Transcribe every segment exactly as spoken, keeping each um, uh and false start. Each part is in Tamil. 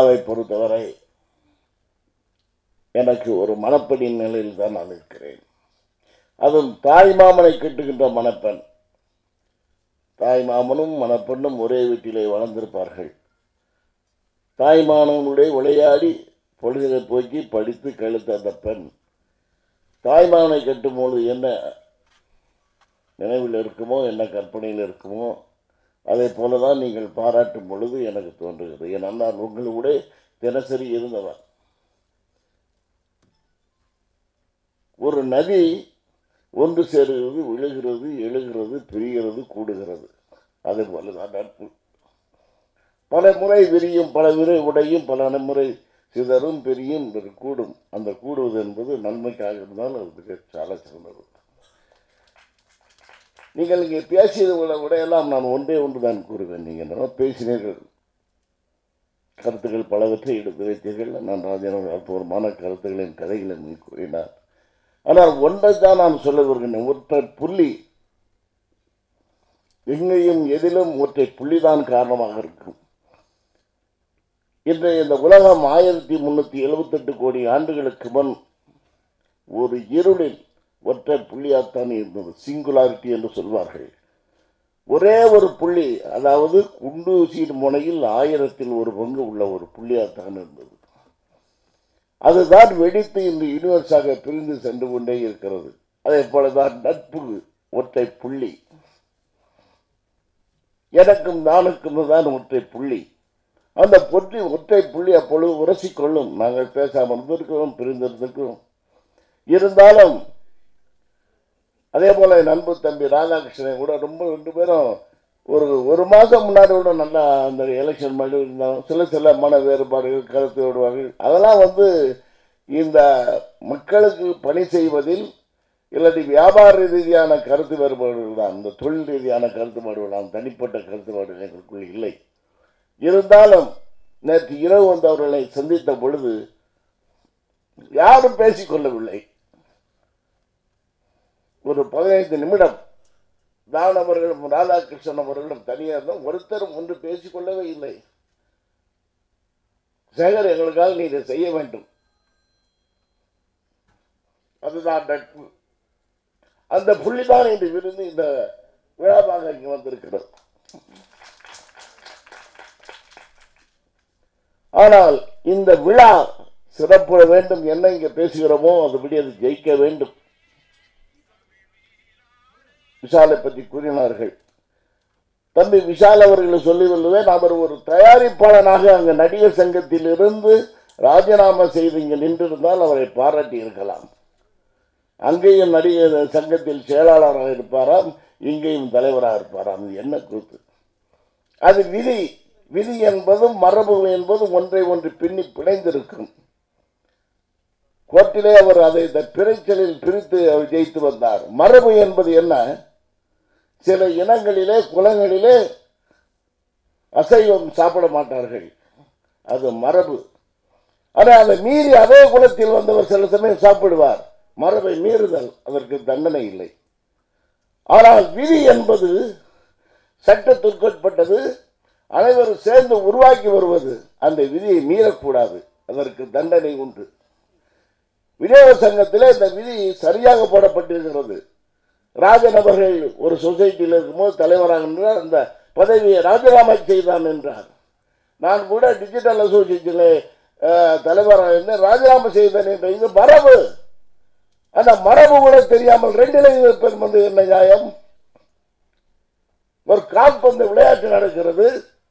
விழாவை பொறுத்தவரை எனக்கு ஒரு மணப்பெண்ணின் நிலையில் தான் நான் இருக்கிறேன். அதுவும் தாய் மாமனை கட்டுகின்ற மணப்பெண். தாய் மாமனும் மணப்பெண்ணும் ஒரே வீட்டிலே வளர்ந்திருப்பார்கள். தாய் மாமனுடைய விளையாடி பொழுதை போக்கி படித்து கழுத்த அந்த பெண் தாய்மாமனை கட்டும் பொழுது என்ன நினைவில் இருக்குமோ, என்ன கற்பனையில் இருக்குமோ, அதே போலதான் நீங்கள் பாராட்டும் பொழுது எனக்கு தோன்றுகிறது. ஏன்னா நான் உங்களோட தினசரி இருந்தவன். ஒரு நதி ஒன்று சேருகிறது, விழுகிறது, எழுகிறது, பிரிகிறது, கூடுகிறது. அதே போலதான் நட்பு. பல முறை விரியும், பல முறை உடையும், பல முறை சிதறும், பெரியும், கூடும். அந்த கூடுவது என்பது நன்மைக்காக இருந்தால் அது சால சிறந்தது. நீங்கள் இங்கே பேசியது உடையெல்லாம் நான் ஒன்றே ஒன்று தான் கூறுவேன். நீங்கள் பேசினீர்கள், கருத்துக்கள் பலவற்றை எடுத்து வைத்தீர்கள். நான் ராஜேந்திரன் அற்புதமான கருத்துக்களின் கதைகளை நீ கூறினார். ஆனால் ஒன்றை தான் நான் சொல்ல வருகிறேன். ஒற்றை புள்ளி எங்கேயும் எதிலும் ஒற்றை புள்ளிதான் காரணமாக இருக்கும். இன்றைய இந்த உலகம் ஆயிரத்தி முன்னூத்தி எழுபத்தி எட்டு கோடி ஆண்டுகளுக்கு முன் ஒரு இருளில் ஒற்றை புள்ளியாத்தான் இருந்தது. சிங்குலாரிட்டி என்று சொல்வார்கள். ஒரே ஒரு புள்ளி, அதாவது குண்டூசியின் முனையில் ஆயிரத்தில் ஒரு பங்கு உள்ள ஒரு புள்ளியாத்தான் இருந்தது. அதுதான் வெடித்து இந்த யூனிவர்ஸாக பிரிந்து சென்று கொண்டே இருக்கிறது. அதே போலதான் நட்பு ஒற்றை புள்ளி. எனக்கும் நானுக்கும் தான் ஒற்றை புள்ளி. அந்த பொற்றி ஒற்றை புள்ளி அப்பொழுது உரசிக்கொள்ளும். நாங்கள் பேசாமல் இருந்திருக்கிறோம், பிரிந்திருந்திருக்கிறோம். இருந்தாலும் அதே போல என் அன்பு தம்பி ராதாகிருஷ்ணன் கூட ரொம்ப ரெண்டு பேரும் ஒரு ஒரு மாதம் முன்னாடி கூட நல்லா அந்த எலெக்ஷன் மாதிரி இருந்தாலும் சில சில மன வேறுபாடுகள், கருத்து விடுவார்கள். அதெல்லாம் வந்து இந்த மக்களுக்கு பணி செய்வதில் இல்லாட்டி வியாபார ரீதியான கருத்து வேறுபாடுகள் தான். இந்த தொழில் ரீதியான கருத்து வேறுபாடுகள், தனிப்பட்ட கருத்து வேறுபாடுகள் எங்களுக்குள் இல்லை. இருந்தாலும் நேற்று இரவு வந்து அவர்களை சந்தித்த பொழுது யாரும் பேசிக்கொள்ளவில்லை. ஒரு பதினைந்து நிமிடம் தான் அவர்களும் ராதாகிருஷ்ணன் அவர்களும் தனியாக ஒருத்தரும் ஒன்று பேசிக்கொள்ளவே இல்லை. சேகர், எங்களுக்காக நீ இதை செய்ய வேண்டும். அதுதான் நட்பு. அந்த புள்ளிதான் இன்று விருந்து இந்த விழாவாக இங்கு வந்திருக்கிறது. ஆனால் இந்த விழா சிறப்புற வேண்டும். என்ன இங்க பேசுகிறோமோ அதுபடி அது ஜெயிக்க வேண்டும். விஷாலை பற்றி கூறினார்கள். தம்பி விஷால் அவர்களை சொல்லி கொள்ளுவேன். அவர் ஒரு தயாரிப்பாளனாக அங்கு நடிகர் சங்கத்தில் இருந்து ராஜினாமா செய்து இங்கு நின்றிருந்தால் அவரை பாராட்டி இருக்கலாம். அங்கேயும் நடிகர் சங்கத்தில் செயலாளராக இருப்பாராம், இங்கேயும் தலைவராக இருப்பாராம். என்ன கூத்து! அது விதி. விதி என்பதும் மரபு என்பதும் ஒன்றை ஒன்று பின்னி பிணைந்திருக்கும். கோர்ட்டிலே அவர் அதை பிறைச்சலில் பிரித்து அவர் ஜெயித்து வந்தார். மரபு என்பது என்ன? சில இனங்களிலே குலங்களிலே அசைவம் சாப்பிட மாட்டார்கள், அது மரபு. ஆனால் அதை மீறி அதே குலத்தில் வந்தவர் சில சமயம் சாப்பிடுவார். மரபை மீறுதல், அதற்கு தண்டனை இல்லை. ஆனால் விதி என்பது சட்டத்திற்குட்பட்டது, அனைவரும் சேர்ந்து உருவாக்கி வருவது. அந்த விதியை மீறக்கூடாது, அதற்கு தண்டனை உண்டு. விநியோக சங்கத்திலே இந்த விதி சரியாக போடப்பட்டிருக்கிறது. ராஜன் அவர்கள் ஒரு சொசைட்டியில் இருக்கும்போது தலைவராக என்றார், அந்த பதவியை ராஜினாமா செய்தான் என்றார். நான் கூட டிஜிட்டல் அசோசியேஷனில் தலைவராக இருந்தேன், ராஜினாமா செய்தேன் என்ற இது மரபு. அந்த மரபு கூட தெரியாமல் ரெண்டிலே பேர் வந்து என்ன நியாயம்? ஒரு கால்பந்து விளையாட்டு நடக்கிறது,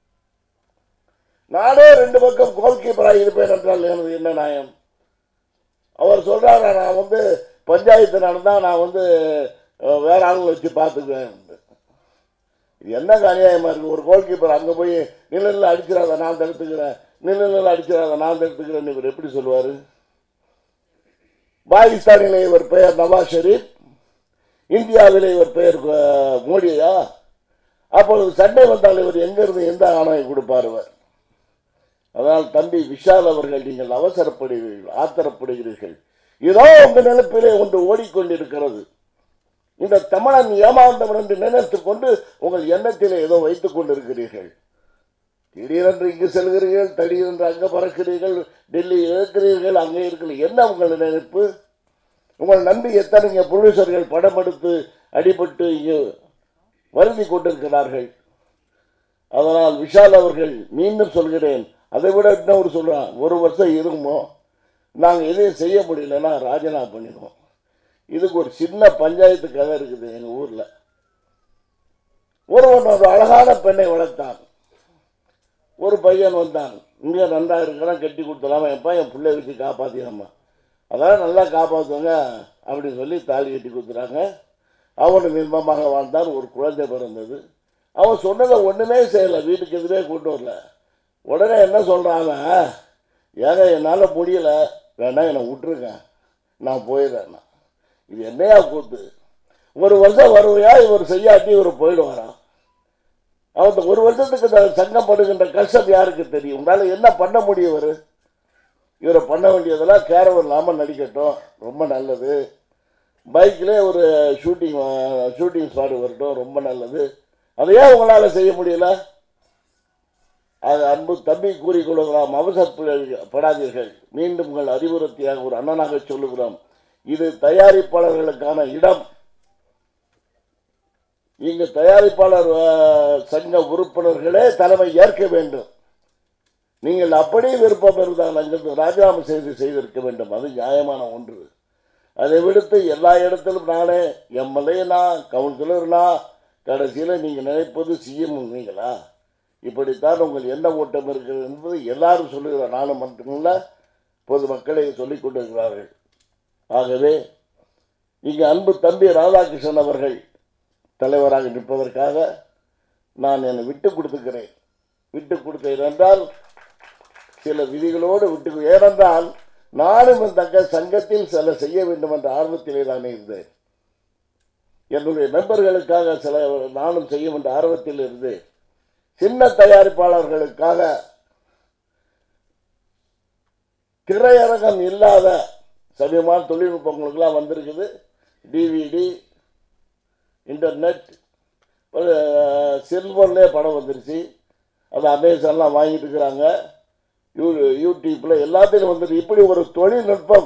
நானே ரெண்டு பக்கம் கோல் கீப்பராக இருப்பேன் என்றால் எனது என்ன நியாயம்? அவர் சொல்றாரு, நான் வந்து பஞ்சாயத்து நடந்தா நான் வந்து வேற ஆளுங்களை வச்சு பார்த்துக்குவேன். இது என்ன அநியாயமா இருக்கு? ஒரு கோல் கீப்பர் அங்க போய் நிழல் அடிச்சிடாத நான் தடுத்துக்கிறேன், நிழல் அடிச்சிடாத நான் தடுத்துக்கிறேன் இவர் எப்படி சொல்லுவாரு? பாகிஸ்தானிலே இவர் பெயர் நவாஸ் ஷெரீப், இந்தியாவிலே இவர் பெயர் மோடியா? அப்பொழுது சண்டை வந்தால் இவர் எங்க இருந்து எந்த ஆணையம் கொடுப்பார்? அதனால் தம்பி விஷால் அவர்கள், நீங்கள் அவசரப்படுகிறீர்கள், ஆத்திரப்படுகிறீர்கள். ஏதோ உங்க நினைப்பிலே ஒன்று ஓடிக்கொண்டிருக்கிறது. இந்த தமிழன் ஏமாந்தவன் என்று நினைத்துக் கொண்டு உங்கள் எண்ணத்திலே ஏதோ வைத்துக் கொண்டிருக்கிறீர்கள். திடீரென்று இங்கு செல்கிறீர்கள், திடீரென்று அங்கே பறக்கிறீர்கள், டெல்லி இருக்கிறீர்கள், அங்கே இருக்கிற என்ன உங்கள் நினைப்பு? உங்கள் நம்பி எத்தனைங்க புரொடியூசர்கள் படம் எடுத்து அடிபட்டு இங்கு வருந்தி கொண்டிருக்கிறார்கள். அதனால் விஷால் அவர்கள் மீண்டும் சொல்கிறேன், அதை விட இன்னொரு சொல்றான், ஒரு வருஷம் இருக்குமோ நாங்கள் எதையும் செய்ய முடியலன்னா ராஜினாமா பண்ணிடுவோம். இதுக்கு ஒரு சின்ன பஞ்சாயத்து கதை இருக்குது எங்கள் ஊரில். ஒருவன் ஒரு அழகான பெண்ணை வளர்த்தான். ஒரு பையன் வந்தான், இங்கே நல்லா இருக்கிறான், கட்டி கொடுத்தலாமா, எப்பா என் பிள்ளை வச்சு காப்பாற்றினம்மா, அதான் நல்லா காப்பாற்றுவாங்க அப்படின்னு சொல்லி தாலி கட்டி கொடுத்துறாங்க. அவனும் இன்பமாக வாழ்ந்தான். ஒரு குழந்தை பிறந்தது. அவன் சொன்னதை ஒன்றுமே செய்யலை, வீட்டுக்கு எதிரே கொண்டு வரல. உடனே என்ன சொல்கிறாங்க, ஏங்க என்னால் முடியலை, வேணா என்னை விட்டுருங்க, நான் போயிடுறேன்னா. இது என்னையா கூத்து? ஒரு வருஷம் வருவையா, இவர் செய்யாட்டி இவர் போயிடுவாராம். அவன் ஒரு வருஷத்துக்கு சங்கப்படுகின்ற கஷ்டம் யாருக்கு தெரியும்? உங்களால் என்ன பண்ண முடியும்? இவர் இவரை பண்ண வேண்டியதெல்லாம் கேரவர் இல்லாமல் நடிக்கட்டும், ரொம்ப நல்லது. பைக்கிலே ஒரு ஷூட்டிங் ஷூட்டிங் ஸ்பாட் வரட்டும், ரொம்ப நல்லது. அதையே உங்களால் செய்ய முடியல? அது அன்பு தம்பி கூறிக்கொள்ளுகிறோம், அவசரப்படாதீர்கள். மீண்டும் உங்கள் அறிவுறுத்தியாக ஒரு அண்ணனாக சொல்லுகிறோம், இது தயாரிப்பாளர்களுக்கான இடம். இங்கு தயாரிப்பாளர் சங்க உறுப்பினர்களே தலைமை ஏற்க வேண்டும். நீங்கள் அப்படி விருப்பம் இருந்தால் அங்கிருந்து ராஜினாமா செய்து செய்திருக்க வேண்டும், அது நியாயமான ஒன்று. அதை விடுத்து எல்லா இடத்திலும் நானே எம்எல்ஏனா கவுன்சிலர்னா, கடைசியில் நீங்கள் நினைப்பது சிஎம் நீங்களா? இப்படித்தான் உங்கள் என்ன ஓட்டம் இருக்கிறது என்பது எல்லாரும் சொல்லுகிறார், நானும் மட்டுமில்ல பொதுமக்களை சொல்லிக் கொண்டிருக்கிறார்கள். ஆகவே இங்கு அன்பு தம்பி ராதாகிருஷ்ணன் அவர்கள் தலைவராக நிற்பதற்காக நான் என்னை விட்டு கொடுத்துக்கிறேன். விட்டு கொடுத்தேன் என்றால் சில விதிகளோடு விட்டு, ஏனென்றால் நானும் இந்த சங்கத்தில் சில செய்ய வேண்டும் என்ற ஆர்வத்திலே தானே இருந்தேன். என்னுடைய நண்பர்களுக்காக சில நானும் செய்யும் என்ற ஆர்வத்தில் இருந்து சின்ன தயாரிப்பாளர்களுக்காக திரையரங்கம் இல்லாத சமயமான தொழில்நுட்பங்களுக்கெல்லாம் வந்திருக்குது. டிவிடி, இன்டர்நெட், செல்போன்லேயே படம் வந்துருச்சு. அது அமேசான்லாம் வாங்கிட்டு இருக்கிறாங்க, யூ யூடியூப்பில் எல்லாத்தையும் வந்துருக்கு. இப்படி ஒரு தொழில்நுட்பம்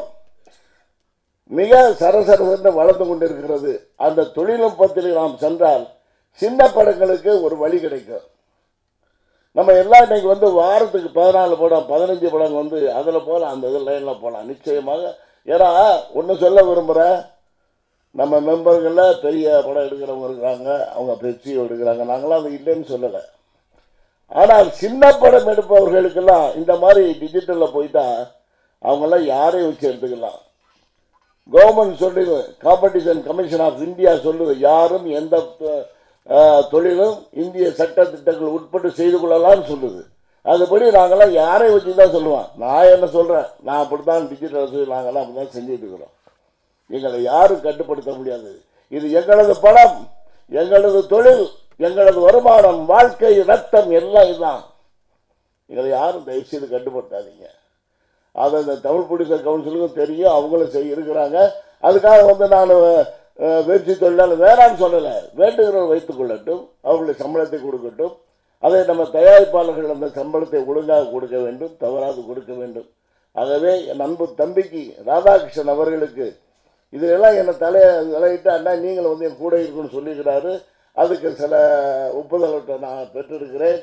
மிக சரசரசென்று வளர்ந்து கொண்டிருக்கிறது. அந்த தொழில்நுட்பத்தில் நாம் சென்றால் சின்ன படங்களுக்கு ஒரு வழி கிடைக்கும். நம்ம எல்லாம் இன்னைக்கு வந்து வாரத்துக்கு பதினாலு படம் பதினஞ்சு படம் வந்து அதில் போகலாம், அந்த இது லைனில் போகலாம் நிச்சயமாக. ஏன்னா ஒன்று சொல்ல விரும்புகிறேன், நம்ம மெம்பர்களில் பெரிய படம் எடுக்கிறவங்க இருக்கிறாங்க, அவங்க பெப்சியோ எடுக்கிறாங்க, நாங்களாம் அது இல்லைன்னு சொல்லலை. ஆனால் சின்ன படம் எடுப்பவர்களுக்கெல்லாம் இந்த மாதிரி டிஜிட்டலில் போயிட்டா அவங்களாம் யாரையும் வச்சு எடுத்துக்கலாம். கவர்மெண்ட் சொல்லுது, காம்படிஷன் கமிஷன் ஆஃப் இந்தியா சொல்லுது, யாரும் எந்த தொழிலும் இந்திய சட்ட திட்டங்கள் உட்பட்டு செய்து கொள்ளலாம்னு சொல்லுது. அதுபடி நாங்களாம் யாரையும் வச்சு தான் சொல்லுவோம். நான் என்ன சொல்கிறேன், நான் அப்படி தான் டிஜிட்டல் நாங்களாம் அப்படி தான் செஞ்சுட்டு இருக்கிறோம். எங்களை யாரும் கட்டுப்படுத்த முடியாது. இது எங்களது படம், எங்களது தொழில், எங்களது வருமானம், வாழ்க்கை, ரத்தம் எல்லாம் இதுதான். எங்களை யாரும் தயவுசெய்து கட்டுப்படுத்தாதீங்க. அதை இந்த தமிழ் ப்ரொடியூசர் கவுன்சிலுக்கும் தெரியும், அவங்களும் செய்ய இருக்கிறாங்க. அதுக்காக வந்து நான் வெப்சி தொழிலாளர் வேறான்னு சொல்லலை, வேண்டுகிறவர் வைத்துக் கொள்ளட்டும், அவர்களுடைய சம்பளத்தை கொடுக்கட்டும். அதை நம்ம தயாரிப்பாளர்கள் அந்த சம்பளத்தை ஒழுங்காக கொடுக்க வேண்டும், தவறாது கொடுக்க வேண்டும். ஆகவே என் அன்பு தம்பிக்கு ராதாகிருஷ்ணன் அவர்களுக்கு இதிலெல்லாம் என்னை தலையை தலையிட்டு அண்ணா நீங்கள் வந்து என் கூட இருக்குன்னு சொல்லிக்கிறாரு. அதுக்கு சில ஒப்புதல்களை நான் பெற்றிருக்கிறேன்.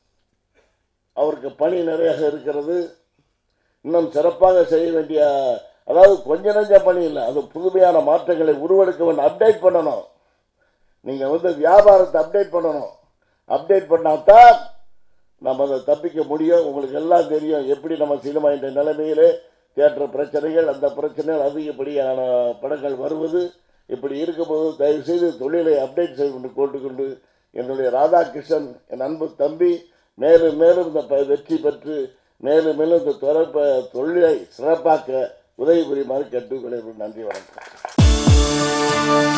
அவருக்கு பணி நிறைய இருக்கிறது, இன்னும் சிறப்பாக செய்ய வேண்டிய, அதாவது கொஞ்ச நெஞ்ச பணி இல்லை, அது புதுமையான மாற்றங்களை உருவெடுக்க வேண்டும். அப்டேட் பண்ணணும், நீங்கள் வந்து வியாபாரத்தை அப்டேட் பண்ணணும். அப்டேட் பண்ணாதான் நம்ம அதை தப்பிக்க முடியும். உங்களுக்கு எல்லாம் தெரியும் எப்படி நம்ம சினிமா என்ற நிலைமையிலே தியேட்டர் பிரச்சனைகள், அந்த பிரச்சனைகள், அதிகப்படியான படங்கள் வருவது, இப்படி இருக்கும்போது தயவுசெய்து தொழிலை அப்டேட் செய்து கொண்டு கொண்டுக்கொண்டு என்னுடைய ராதாகிருஷ்ணன் என் அன்பு தம்பி மேலும் மேலும் இந்த வெற்றி பெற்று மேலும் மேலும் இந்த தொடர்ப தொழிலை சிறப்பாக்க உதவி புரியுமாறு கேட்டுக்கொள்ள. நன்றி, வணக்கம்.